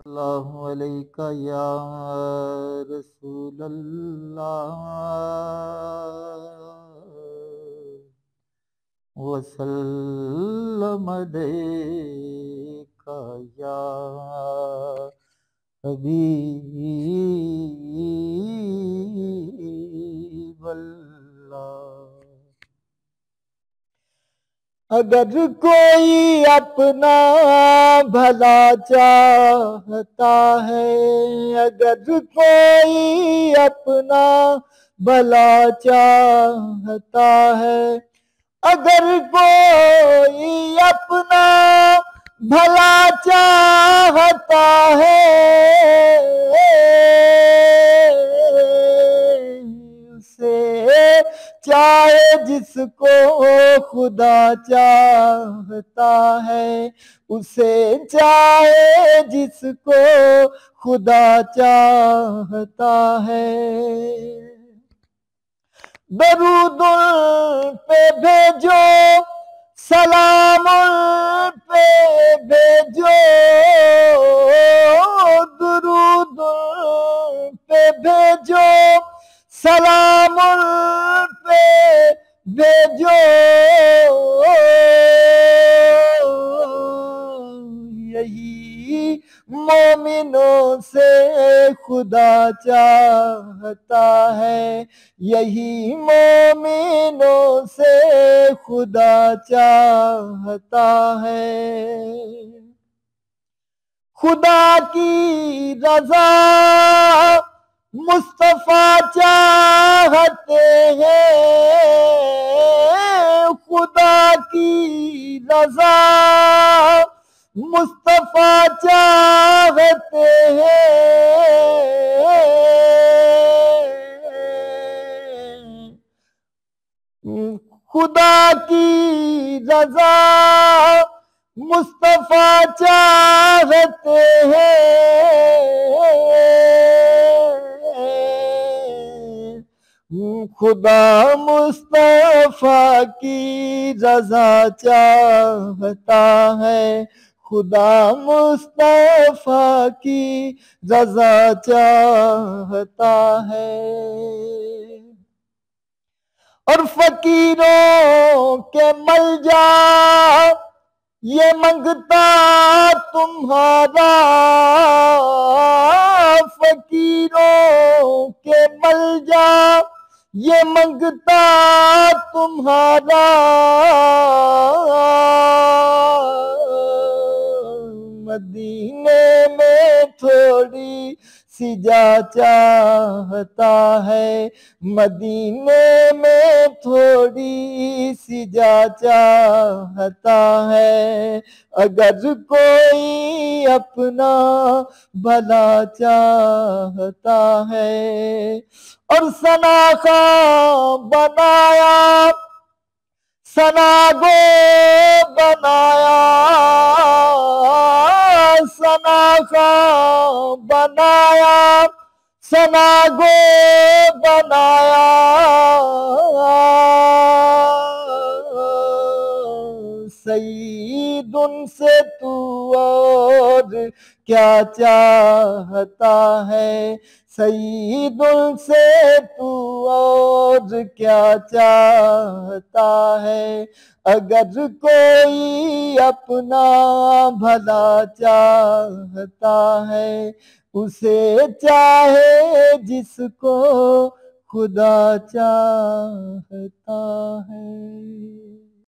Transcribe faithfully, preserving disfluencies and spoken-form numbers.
अल्लाहु अलैका या रसूल अल्लाह वसल्लम अलैका या हबीब अल्लाह। अगर कोई अपना भला चाहता है, अगर कोई अपना भला चाहता है, अगर कोई अपना भला चाहता है, उसे चाहे जिसको खुदा चाहता है, उसे चाहे जिसको खुदा चाहता है। दरूद उन पे भेजो, सलाम उन पे भेजो, दरूद उन पे भेजो, सलाम उन पे भेजो। यही मोमिनों से खुदा चाहता है, यही मोमिनों से खुदा चाहता है। खुदा की रज़ा मुस्तफा चाहते हैं, खुदा की रज़ा मुस्तफा चाहते हैं। खुदा की रज़ा मुस्तफा चाहते हैं, खुदा मुस्तफा की रज़ा चाहता है, खुदा मुस्तफा की रज़ा चाहता है। और फकीरों के मलजा ये मंगता तुम्हारा, फकीरों के मलजा ये मंगता तुम्हारा। मदीने में थोड़ी सी जा चाहता है, मदीने में थोड़ी सी जा चाहता है। अगर कोई अपना भला चाहता है, और सनाखा बनाया, सनागो बनाया, सनाखा बनाया, सनागो बनाया। सईद उनसे तू और क्या चाहता है, सईद उनसे तू और क्या चाहता है। अगर कोई अपना भला चाहता है, उसे चाहे जिसको खुदा चाहता